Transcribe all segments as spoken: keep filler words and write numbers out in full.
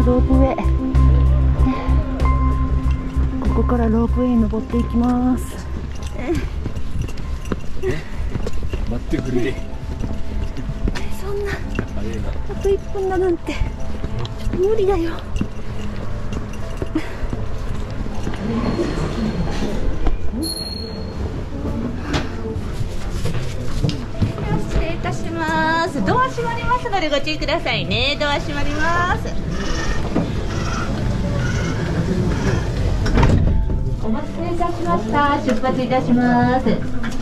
ロープウェイ。ここからロープウェイに登っていきます。 待ってくれ。 そんなあといっぷんだなんて無理だよ。失礼いたします。ドア閉まりますのでご注意くださいね。ドア閉まります。お待たせいたしました。出発いたします。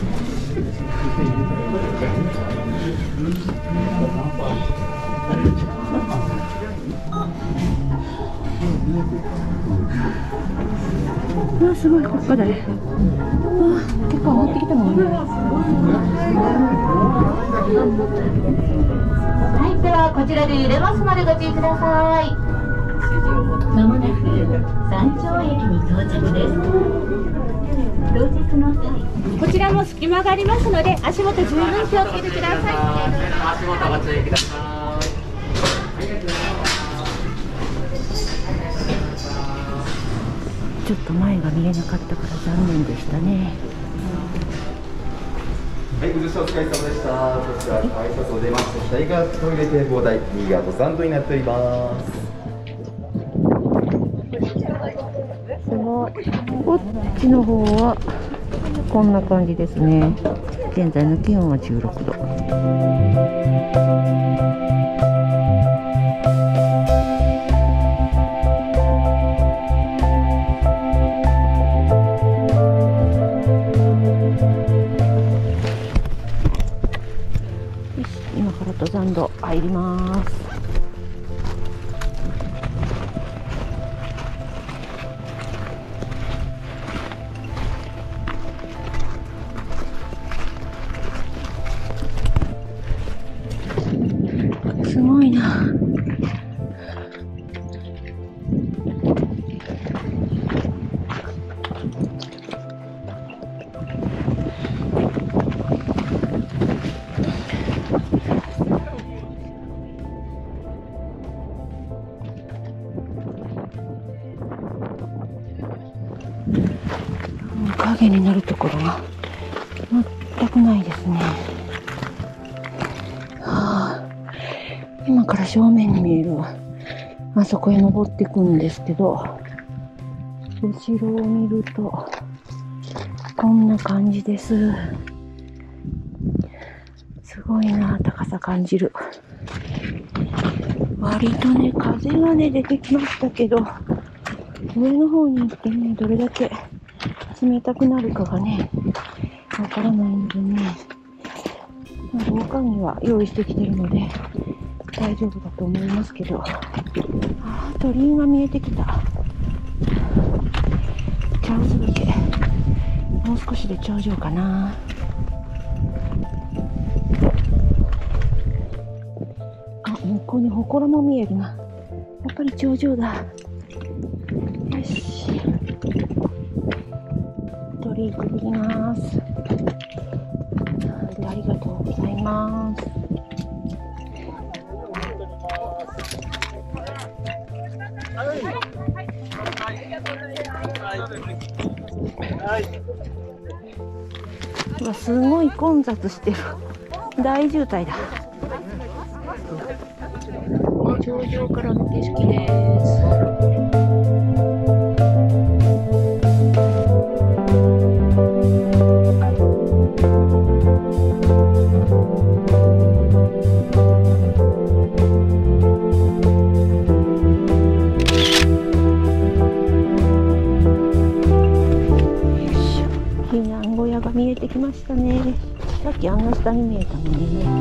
うわ、すごい、ここだね。うわ、結構持ってきたもんね。はい、ではこちらで揺れますのでご注意ください。まもなく山頂駅に到着です。到着の際、こちらも隙間がありますので足元十分気をつけてください。 足元ご注意ください。 ちょっと前が見えなかったから残念でしたね。 はい、ご乗車お疲れ様でした。こちら改札を出ますと左側トイレ展望台、右側とスタンドになっております。 すごい。こっちの方はこんな感じですね。現在の気温はじゅうろくど。今から登山道入ります。すごいな。影になるところが全くないですね。はあ、今から正面に見えるあそこへ登っていくんですけど、後ろを見るとこんな感じです。すごいな、高さ感じる。割とね、風がね出てきましたけど、上の方に行ってね、どれだけ冷たくなるかがね、わからないのでね、防寒着は用意してきてるので大丈夫だと思いますけど、あー、鳥居が見えてきた。茶臼岳、もう少しで頂上かな。あ、向こうに祠も見えるな。やっぱり頂上だ。よし、鳥居くぐります。ありがとうございます。うわ、すごい混雑してる。大渋滞だ。頂上からの景色です。見えてきましたね。さっきあんな下に見えたのにね。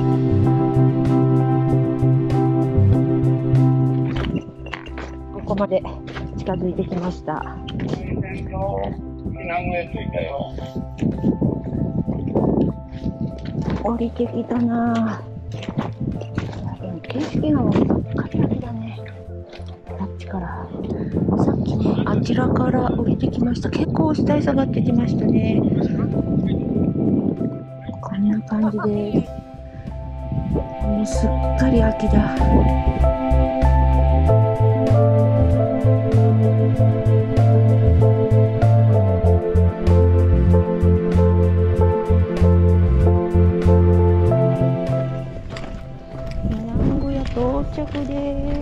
ここまで近づいてきました。降りてきたな。でも景色がカリカリだね。あっちからさっきね、あちらから降りてきました。結構下へ下がってきましたね。こんな感じです。もうすっかり秋だ。 着です。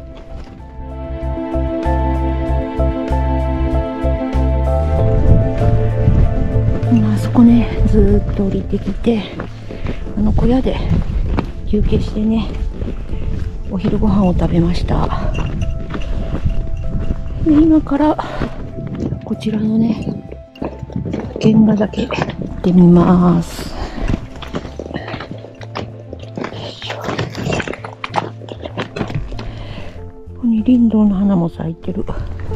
今あそこね、ずーっと降りてきて、あの小屋で休憩してね、お昼ご飯を食べました。で今からこちらのね、原画岳行ってみます。ここにリンドウの花も咲いてる。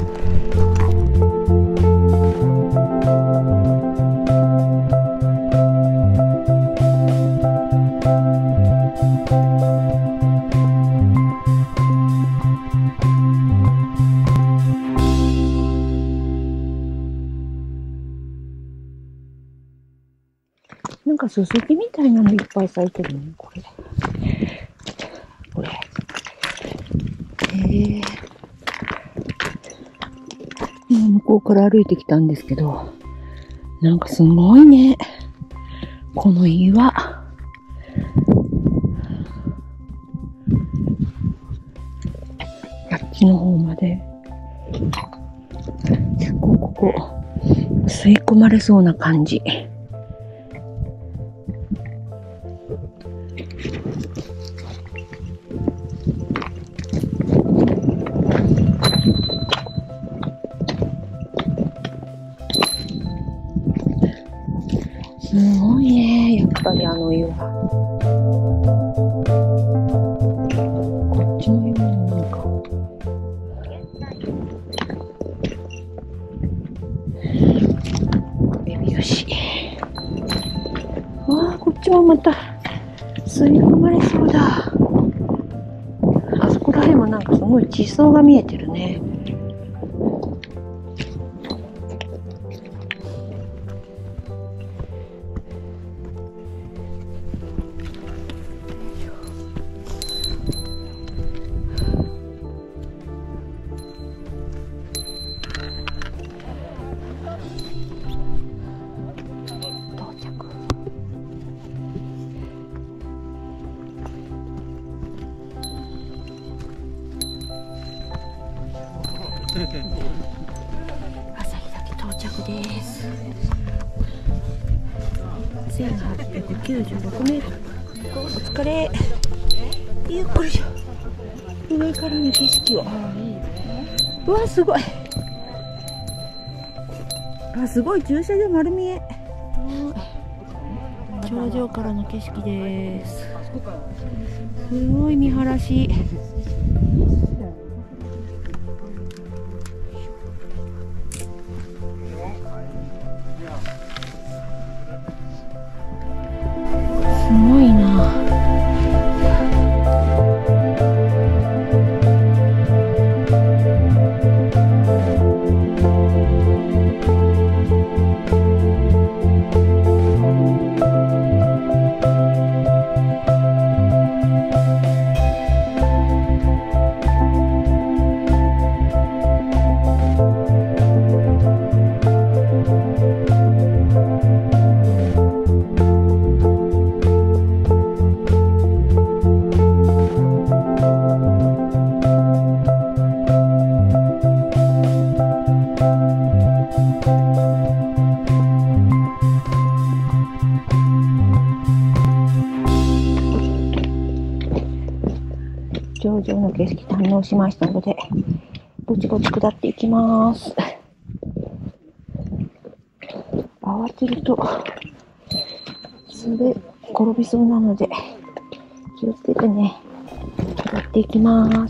なんかススキみたいなのいっぱい咲いてるね、これ。これ。へえ。今向こうから歩いてきたんですけど、なんかすごいね。この岩。あっちの方まで。結構ここ、吸い込まれそうな感じ。すごいね、やっぱりあの岩。こっちの岩もなんか。エビ牛。わあ、こっちもまた吸い込まれそうだ。あそこら辺もなんかすごい地層が見えてるね。朝日岳到着です。せんはっぴゃくきゅうじゅうろくメートル。お疲れ。ゆっくりしょ。上からの景色を。うわ、すごい。あ、すごい、駐車場丸見え。頂上からの景色です。すごい見晴らし。すごいな。頂上の景色堪能しましたので、ぼちぼち下っていきます。慌てると滑転びそうなので気をつけてね、下っていきます。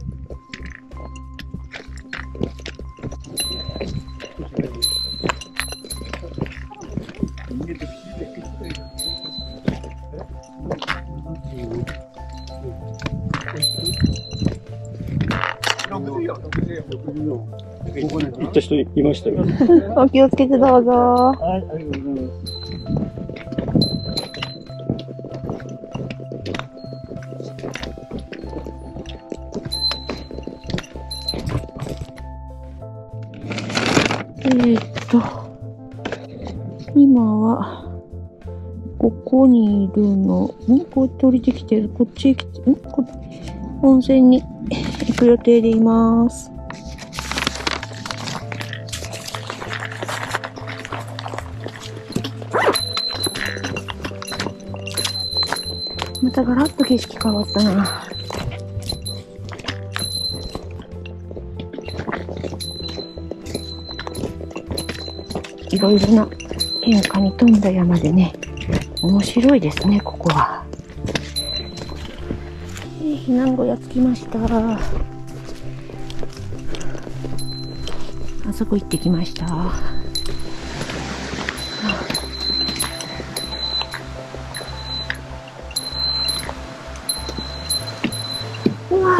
行った人いましたよ。 お気をつけてどうぞ。 はい、ありがとうございます。 えーっと、今は、ここにいるの、んこうやって降りてきてる、こっちへ来て、んこ温泉に行く予定でいます。またガラッと景色変わったな。いろいろな変化に富んだ山でね、面白いですね、ここは。避難小屋着きました。あそこ行ってきました。うわ。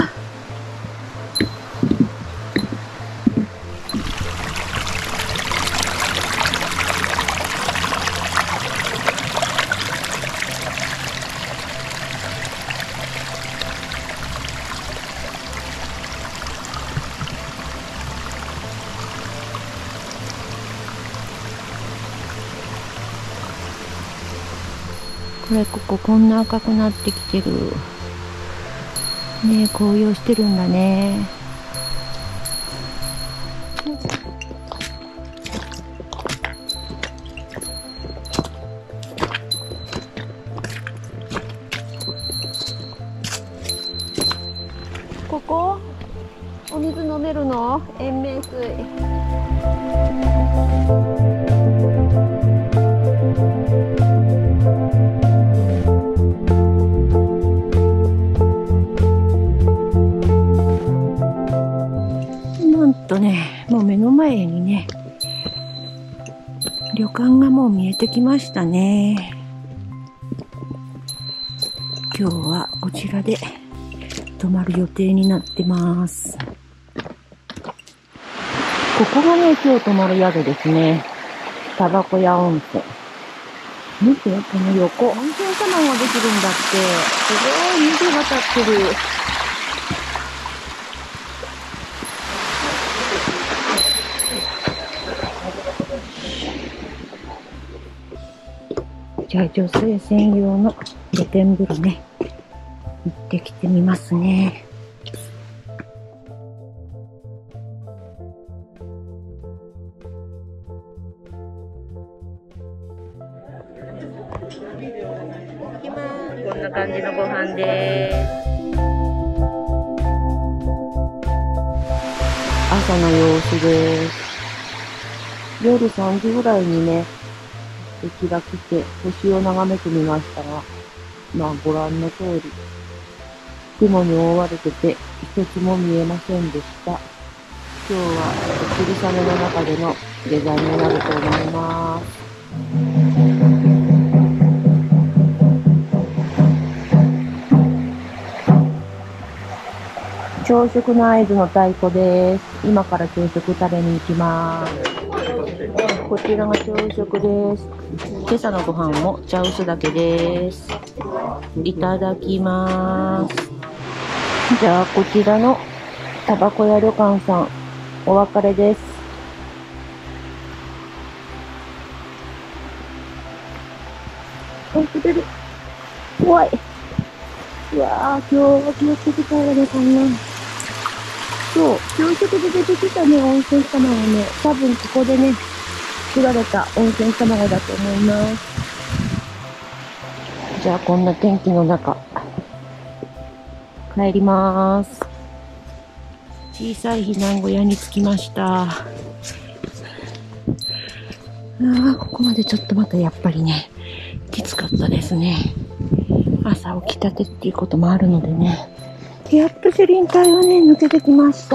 これ、こここんな赤くなってきてる。ねえ、紅葉してるんだね。ここお水飲めるの？延命水。とね、もう目の前にね、旅館がもう見えてきましたね。今日はこちらで泊まる予定になってます。ここがね、今日泊まる宿ですね。タバコ屋温泉。見て、この横。温泉卵ができるんだって。すごい水が立ってる。じゃあ女性専用の露天風呂ね、行ってきてみますね。行きます。こんな感じのご飯です。朝の様子です。夜さんじぐらいにね、敵が来て星を眺めてみましたが、まあご覧の通り、雲に覆われてて一つも見えませんでした。今日は霧雨の中での下山になると思います。朝食の合図の太鼓です。今から朝食食べに行きます。こちらが朝食です。今朝のご飯も茶臼だけです。いただきます。じゃあこちらのタバコ屋旅館さん、お別れです。あ、滑る。怖い。うわぁ、今日は気をつけて帰らなかんな。そう、朝食で出てきたね、温泉卵ね。多分ここでね、作られた温泉卵だと思います。じゃあこんな天気の中、帰ります。小さい避難小屋に着きました。ああ、ここまでちょっとまたやっぱりね、きつかったですね。朝起きたてっていうこともあるのでね。やっと樹林帯はね、抜けてきました。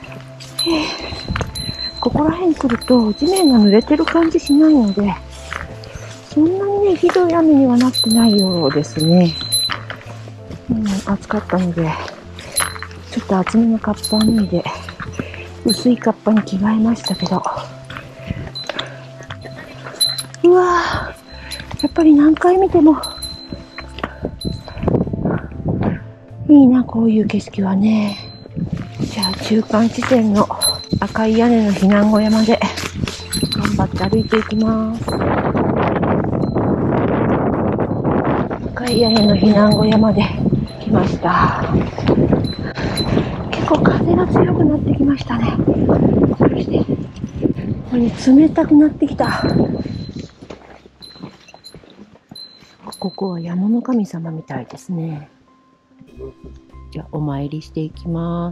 ここら辺来ると地面が濡れてる感じしないので、そんなにね、ひどい雨にはなってないようですね。うん、暑かったので、ちょっと厚めのカッパ脱いで、薄いカッパに着替えましたけど。うわぁ、やっぱり何回見ても、いいな、こういう景色はね。じゃあ中間地点の赤い屋根の避難小屋まで頑張って歩いていきます。赤い屋根の避難小屋まできました。結構風が強くなってきましたね。そしてここに冷たくなってきた。ここは山の神様みたいですね。じゃあお参りしていきます。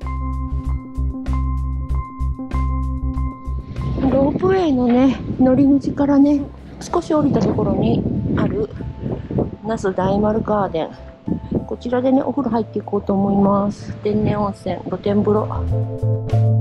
ロープウェイのね乗り口からね少し降りたところにある那須大丸ガーデン、こちらでねお風呂入っていこうと思います。天然温泉露天風呂。